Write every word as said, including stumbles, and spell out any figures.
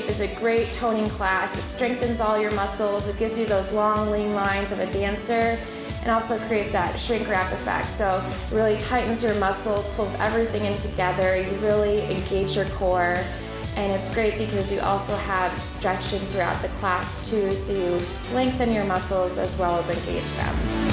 shape is a great toning class. It strengthens all your muscles. It gives you those long, lean lines of a dancer, and also creates that shrink wrap effect. So it really tightens your muscles, pulls everything in together. You really engage your core. And it's great because you also have stretching throughout the class too, so you lengthen your muscles as well as engage them.